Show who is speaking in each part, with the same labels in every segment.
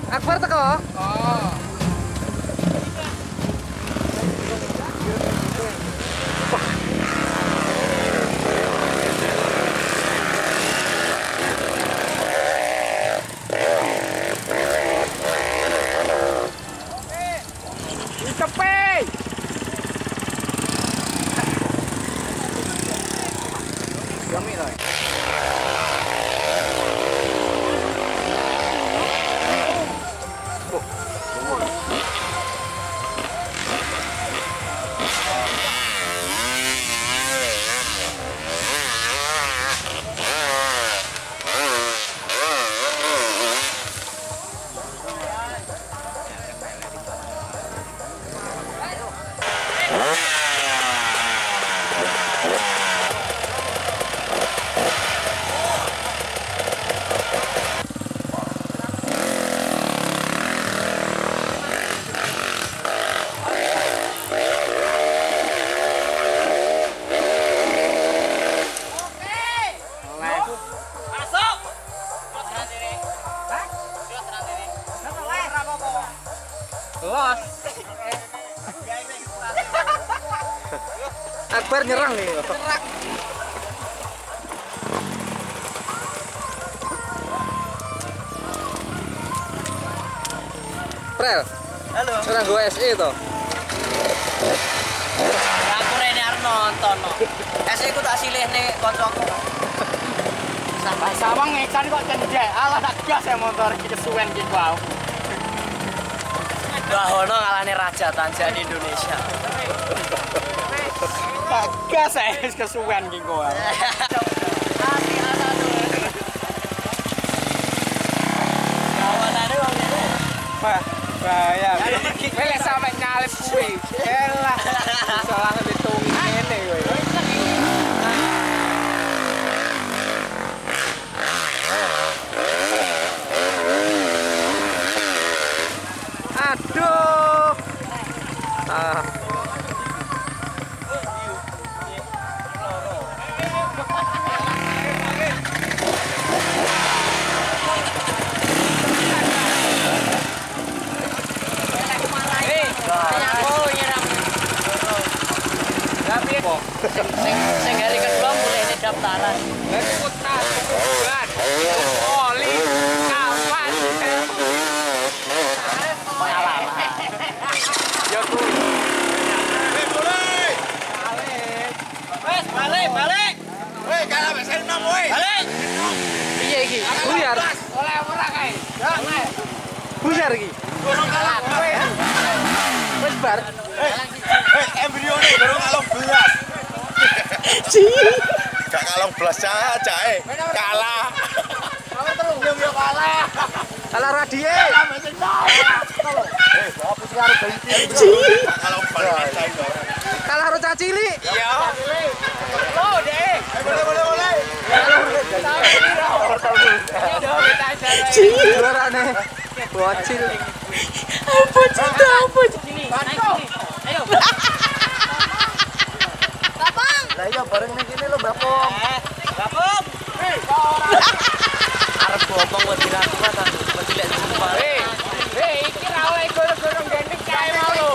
Speaker 1: Akbar teko.
Speaker 2: Oh.
Speaker 1: Los. Akbar nyerang nih. Nyerang. Prel.
Speaker 3: Halo.
Speaker 1: Orang gue SE toh.
Speaker 3: Ya aku rene arep nonton no. SE ku tak silihne kancaku.
Speaker 2: Sampai sawang ngecan kok cendek. Alah tak gas ya motor iki kesuwen iki wae.
Speaker 3: Bahono ngalane Raja Tanjan Indonesia.
Speaker 2: Tak gas ya kesuwen iki kok. Bahaya. Wes sampe nyalip kuwi. Elah. Salah ditungi ngene kowe.
Speaker 1: Aduh. Ah.
Speaker 3: Sing hari kedua mulai ini daftaran.
Speaker 2: Oli kawan.
Speaker 3: Pengalaman.
Speaker 2: Ya kuwi. Balik. Weh, kalah wis enom weh. Balik.
Speaker 1: Piye iki? Buyar.
Speaker 2: Oleh ora kae. Ya, oleh.
Speaker 1: Buyar iki.
Speaker 2: Gorong kalah kowe.
Speaker 1: Wis bar.
Speaker 4: Embrione baru kalong belas. Gak kalong belas cae. Kalah.
Speaker 2: Kalah terus. Yo kalah.
Speaker 1: Kalah radie.
Speaker 4: Apa sih harus bensin? Kalong belas cae.
Speaker 1: Kalah karo cacili.
Speaker 2: Iya. Oh, Dek. Boleh.
Speaker 1: Juarane. Bocil.
Speaker 3: Apa? Ayo.
Speaker 4: Lah iya bareng ning kene lho Bapong.
Speaker 3: Bapung. Arep ngomong wedi ra kuat ta. Wedi lek jumpa.
Speaker 2: Iki ra oleh gorong-gorong gendeng kae mau lho.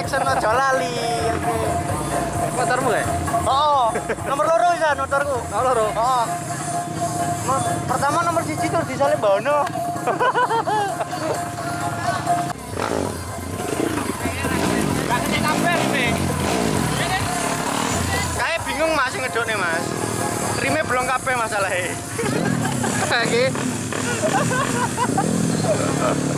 Speaker 2: klakson aja lali.
Speaker 1: Motormu ya?
Speaker 2: Oh, nomor loro bisa motorku.
Speaker 1: Oh, loro.
Speaker 2: Oh. Pertama nomor 1 tur disalip Bono. Gak kena kabel ini. Kayak bingung Mas ngedokne Mas. Rime belum kabeh masalahnya.
Speaker 1: Oke.